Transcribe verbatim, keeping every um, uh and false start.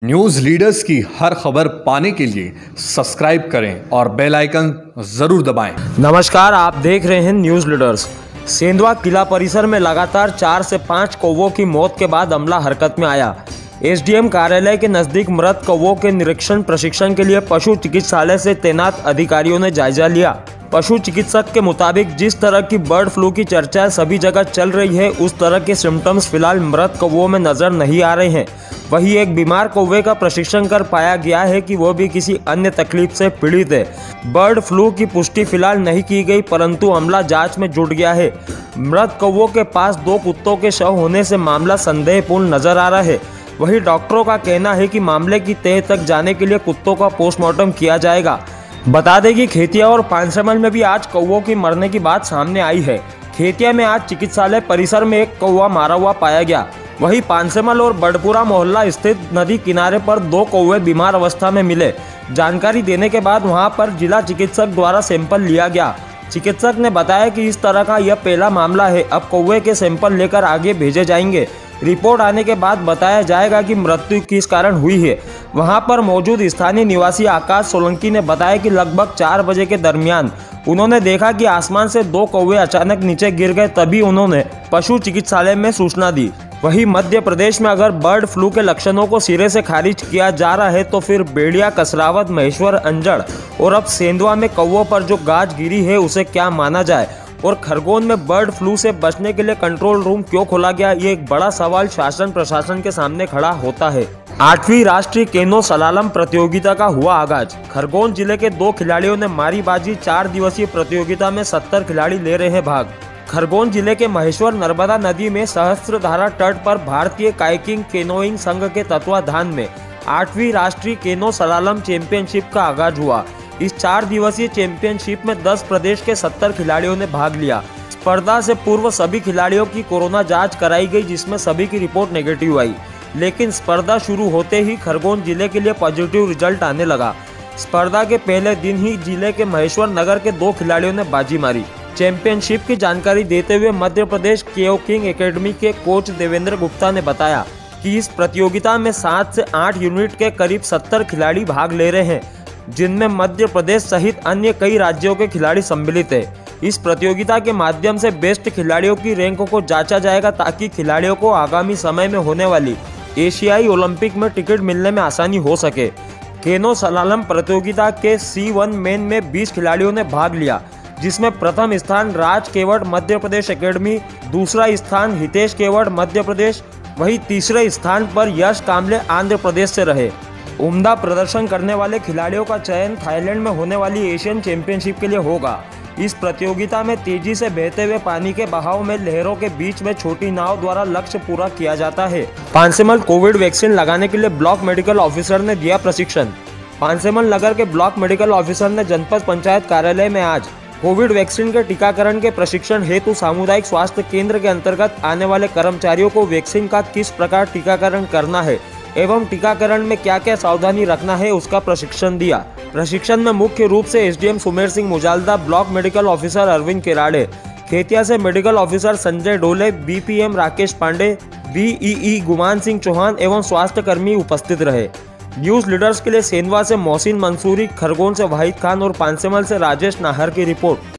News leaders की हर खबर पाने के लिए सब्सक्राइब करें और बेल आइकन जरूर दबाएं। नमस्कार, आप देख रहे हैं न्यूज लीडर्स। सेंधवा किला परिसर में लगातार चार से पाँच कौवों की मौत के बाद अमला हरकत में आया। एसडीएम कार्यालय के नजदीक मृत कौवों के निरीक्षण प्रशिक्षण के लिए पशु चिकित्सालय से तैनात अधिकारियों ने जायजा लिया। पशु चिकित्सक के मुताबिक जिस तरह की बर्ड फ्लू की चर्चा सभी जगह चल रही है, उस तरह के सिम्टम्स फिलहाल मृत कौवों में नजर नहीं आ रहे हैं। वहीं एक बीमार कौवे का प्रशिक्षण कर पाया गया है कि वो भी किसी अन्य तकलीफ से पीड़ित है। बर्ड फ्लू की पुष्टि फिलहाल नहीं की गई, परंतु अमला जांच में जुट गया है। मृत कौवों के पास दो कुत्तों के शव होने से मामला संदेहपूर्ण नजर आ रहा है। वहीं डॉक्टरों का कहना है कि मामले की तह तक जाने के लिए कुत्तों का पोस्टमार्टम किया जाएगा। बता दें कि खेतिया और पांसेमल में भी आज कौवों की मरने की बात सामने आई है। खेतिया में आज चिकित्सालय परिसर में एक कौवा मारा हुआ पाया गया। वहीं पांसेमल और बड़पुरा मोहल्ला स्थित नदी किनारे पर दो कौवे बीमार अवस्था में मिले। जानकारी देने के बाद वहां पर जिला चिकित्सक द्वारा सैंपल लिया गया। चिकित्सक ने बताया कि इस तरह का यह पहला मामला है। अब कौवे के सैंपल लेकर आगे भेजे जाएंगे। रिपोर्ट आने के बाद बताया जाएगा कि मृत्यु किस कारण हुई है। वहां पर मौजूद स्थानीय निवासी आकाश सोलंकी ने बताया कि लगभग चार बजे के दरमियान उन्होंने देखा कि आसमान से दो कौवे अचानक नीचे गिर गए। तभी उन्होंने पशु चिकित्सालय में सूचना दी। वहीं मध्य प्रदेश में अगर बर्ड फ्लू के लक्षणों को सिरे से खारिज किया जा रहा है तो फिर बेड़िया, कसरावत, महेश्वर, अंजड़ और अब सेंधवा में कौवों पर जो गाज गिरी है उसे क्या माना जाए, और खरगोन में बर्ड फ्लू से बचने के लिए कंट्रोल रूम क्यों खोला गया, ये एक बड़ा सवाल शासन प्रशासन के सामने खड़ा होता है। आठवीं राष्ट्रीय केनो सलालम प्रतियोगिता का हुआ आगाज। खरगोन जिले के दो खिलाड़ियों ने मारी बाजी। चार दिवसीय प्रतियोगिता में सत्तर खिलाड़ी ले रहे हैं भाग। खरगोन जिले के महेश्वर नर्मदा नदी में सहस्त्रधारा तट पर भारतीय काइकिंग केनोइंग संघ के तत्वाधान में आठवीं राष्ट्रीय केनो सलालम चैंपियनशिप का आगाज हुआ। इस चार दिवसीय चैंपियनशिप में दस प्रदेश के सत्तर खिलाड़ियों ने भाग लिया। स्पर्धा से पूर्व सभी खिलाड़ियों की कोरोना जांच कराई गई, जिसमें सभी की रिपोर्ट नेगेटिव आई। लेकिन स्पर्धा शुरू होते ही खरगोन जिले के लिए पॉजिटिव रिजल्ट आने लगा। स्पर्धा के पहले दिन ही जिले के महेश्वर नगर के दो खिलाड़ियों ने बाजी मारी। चैंपियनशिप की जानकारी देते हुए मध्य प्रदेश केओकिंग एकेडमी के कोच देवेंद्र गुप्ता ने बताया कि इस प्रतियोगिता में सात से आठ यूनिट के करीब सत्तर खिलाड़ी भाग ले रहे हैं, जिनमें मध्य प्रदेश सहित अन्य कई राज्यों के खिलाड़ी सम्मिलित है। इस प्रतियोगिता के माध्यम से बेस्ट खिलाड़ियों की रैंक को जांचा जाएगा, ताकि खिलाड़ियों को आगामी समय में होने वाली एशियाई ओलंपिक में टिकट मिलने में आसानी हो सके। केनो सलालम प्रतियोगिता के सी वन मेन में बीस खिलाड़ियों ने भाग लिया, जिसमें प्रथम स्थान राज केवट मध्य प्रदेश एकेडमी, दूसरा स्थान हितेश केवट मध्य प्रदेश, वहीं तीसरे स्थान पर यश कामले आंध्र प्रदेश से रहे। उम्दा प्रदर्शन करने वाले खिलाड़ियों का चयन थाईलैंड में होने वाली एशियन चैंपियनशिप के लिए होगा। इस प्रतियोगिता में तेजी से बहते हुए पानी के बहाव में लहरों के बीच में छोटी नाव द्वारा लक्ष्य पूरा किया जाता है। पांसेमल कोविड वैक्सीन लगाने के लिए ब्लॉक मेडिकल ऑफिसर ने दिया प्रशिक्षण। पांसेमल नगर के ब्लॉक मेडिकल ऑफिसर ने जनपद पंचायत कार्यालय में आज कोविड वैक्सीन के टीकाकरण के प्रशिक्षण हेतु सामुदायिक स्वास्थ्य केंद्र के अंतर्गत आने वाले कर्मचारियों को वैक्सीन का किस प्रकार टीकाकरण करना है एवं टीकाकरण में क्या क्या सावधानी रखना है उसका प्रशिक्षण दिया। प्रशिक्षण में मुख्य रूप से SDM Sumer Singh Mujalda, block medical officer Arvind Kerade, Khetia से medical officer Sanjay Dole, BPM Rakesh Pande, BEE Guman Singh Chauhan एवं स्वास्थ्य कर्मी उपस्थित रहे। न्यूज लीडर्स के लिए सेंधवा से मोहसिन मंसूरी, खरगोन से वाहिद खान और पांसेमल से राजेश नाहर की रिपोर्ट।